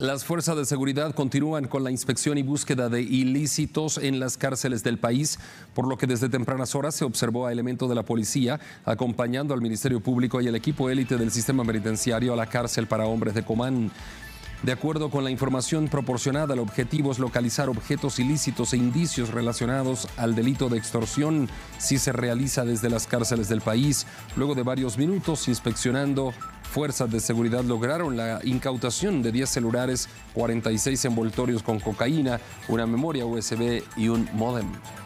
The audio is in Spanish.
Las fuerzas de seguridad continúan con la inspección y búsqueda de ilícitos en las cárceles del país, por lo que desde tempranas horas se observó a elementos de la policía acompañando al Ministerio Público y el equipo élite del sistema penitenciario a la cárcel para hombres de Comán. De acuerdo con la información proporcionada, el objetivo es localizar objetos ilícitos e indicios relacionados al delito de extorsión si se realiza desde las cárceles del país. Luego de varios minutos inspeccionando, fuerzas de seguridad lograron la incautación de 10 celulares, 46 envoltorios con cocaína, una memoria USB y un módem.